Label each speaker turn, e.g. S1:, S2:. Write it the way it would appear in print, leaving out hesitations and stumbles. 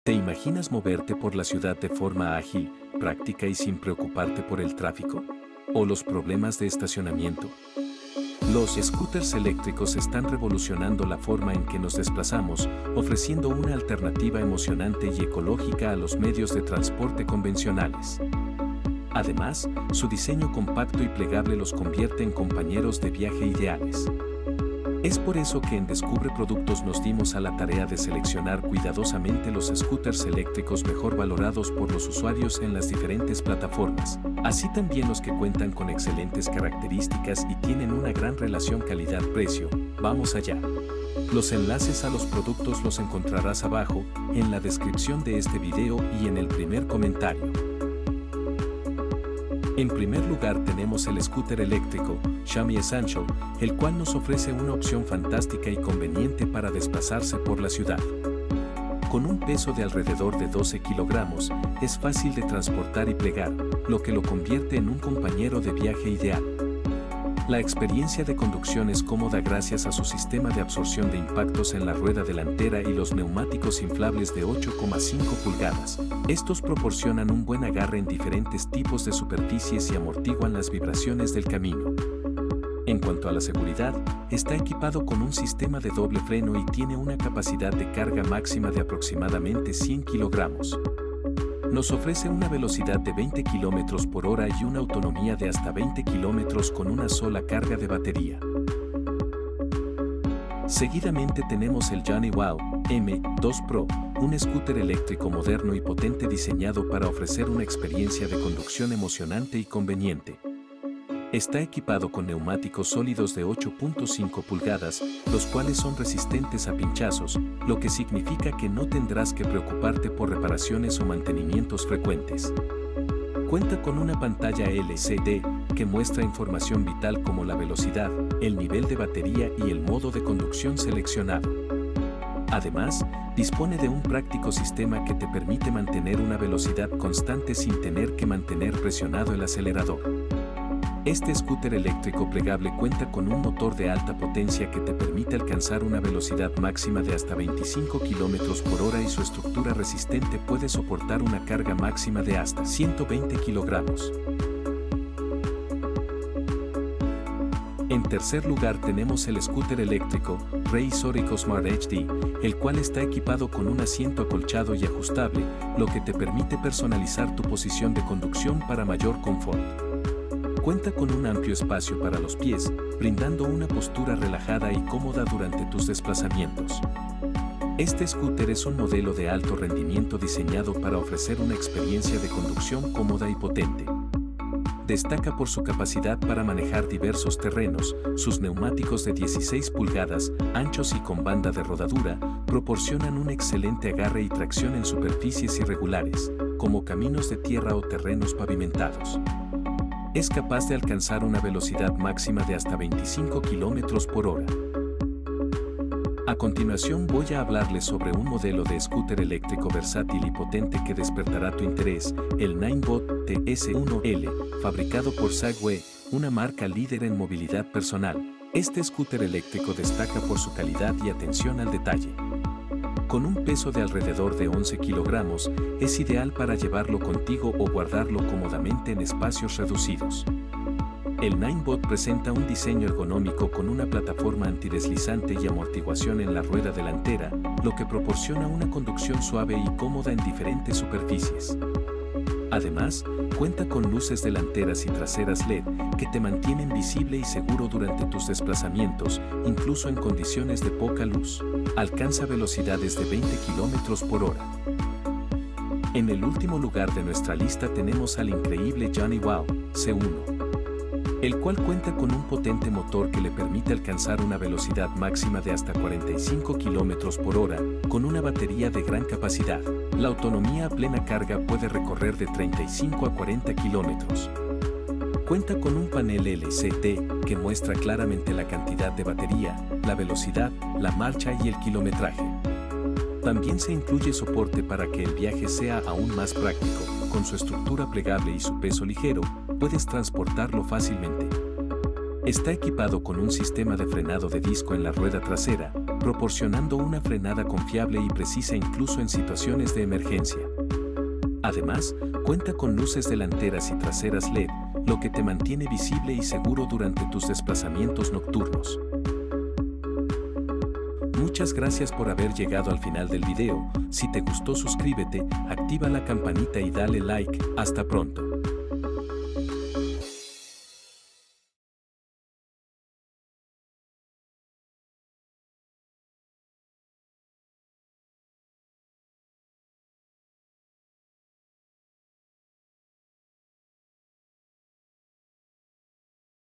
S1: ¿Te imaginas moverte por la ciudad de forma ágil, práctica y sin preocuparte por el tráfico? ¿O los problemas de estacionamiento? Los scooters eléctricos están revolucionando la forma en que nos desplazamos, ofreciendo una alternativa emocionante y ecológica a los medios de transporte convencionales. Además, su diseño compacto y plegable los convierte en compañeros de viaje ideales. Es por eso que en Descubre Productos nos dimos a la tarea de seleccionar cuidadosamente los scooters eléctricos mejor valorados por los usuarios en las diferentes plataformas, así también los que cuentan con excelentes características y tienen una gran relación calidad-precio. Vamos allá. Los enlaces a los productos los encontrarás abajo, en la descripción de este video y en el primer comentario. En primer lugar tenemos el scooter eléctrico Xiaomi Essential, el cual nos ofrece una opción fantástica y conveniente para desplazarse por la ciudad. Con un peso de alrededor de 12 kilogramos, es fácil de transportar y plegar, lo que lo convierte en un compañero de viaje ideal. La experiencia de conducción es cómoda gracias a su sistema de absorción de impactos en la rueda delantera y los neumáticos inflables de 8,5 pulgadas. Estos proporcionan un buen agarre en diferentes tipos de superficies y amortiguan las vibraciones del camino. En cuanto a la seguridad, está equipado con un sistema de doble freno y tiene una capacidad de carga máxima de aproximadamente 100 kilogramos. Nos ofrece una velocidad de 20 km por hora y una autonomía de hasta 20 km con una sola carga de batería. Seguidamente tenemos el JONNEWOW M2 Pro, un scooter eléctrico moderno y potente diseñado para ofrecer una experiencia de conducción emocionante y conveniente. Está equipado con neumáticos sólidos de 8.5 pulgadas, los cuales son resistentes a pinchazos, lo que significa que no tendrás que preocuparte por reparaciones o mantenimientos frecuentes. Cuenta con una pantalla LCD que muestra información vital como la velocidad, el nivel de batería y el modo de conducción seleccionado. Además, dispone de un práctico sistema que te permite mantener una velocidad constante sin tener que mantener presionado el acelerador. Este scooter eléctrico plegable cuenta con un motor de alta potencia que te permite alcanzar una velocidad máxima de hasta 25 km por hora y su estructura resistente puede soportar una carga máxima de hasta 120 kilogramos. En tercer lugar tenemos el scooter eléctrico Razor EcoSmart HD, el cual está equipado con un asiento acolchado y ajustable, lo que te permite personalizar tu posición de conducción para mayor confort. Cuenta con un amplio espacio para los pies, brindando una postura relajada y cómoda durante tus desplazamientos. Este scooter es un modelo de alto rendimiento diseñado para ofrecer una experiencia de conducción cómoda y potente. Destaca por su capacidad para manejar diversos terrenos, sus neumáticos de 16 pulgadas, anchos y con banda de rodadura, proporcionan un excelente agarre y tracción en superficies irregulares, como caminos de tierra o terrenos pavimentados. Es capaz de alcanzar una velocidad máxima de hasta 25 km por hora. A continuación voy a hablarles sobre un modelo de scooter eléctrico versátil y potente que despertará tu interés, el Ninebot TS1L, fabricado por Segway, una marca líder en movilidad personal. Este scooter eléctrico destaca por su calidad y atención al detalle. Con un peso de alrededor de 11 kilogramos, es ideal para llevarlo contigo o guardarlo cómodamente en espacios reducidos. El Ninebot presenta un diseño ergonómico con una plataforma antideslizante y amortiguación en la rueda delantera, lo que proporciona una conducción suave y cómoda en diferentes superficies. Además, cuenta con luces delanteras y traseras LED que te mantienen visible y seguro durante tus desplazamientos, incluso en condiciones de poca luz. Alcanza velocidades de 20 km por hora. En el último lugar de nuestra lista tenemos al increíble JONNEWOW C1, el cual cuenta con un potente motor que le permite alcanzar una velocidad máxima de hasta 45 km por hora, con una batería de gran capacidad. La autonomía a plena carga puede recorrer de 35 a 40 kilómetros. Cuenta con un panel LCD que muestra claramente la cantidad de batería, la velocidad, la marcha y el kilometraje. También se incluye soporte para que el viaje sea aún más práctico. Con su estructura plegable y su peso ligero, puedes transportarlo fácilmente. Está equipado con un sistema de frenado de disco en la rueda trasera, proporcionando una frenada confiable y precisa incluso en situaciones de emergencia. Además, cuenta con luces delanteras y traseras LED, lo que te mantiene visible y seguro durante tus desplazamientos nocturnos. Muchas gracias por haber llegado al final del video. Si te gustó, suscríbete, activa la campanita y dale like. Hasta pronto.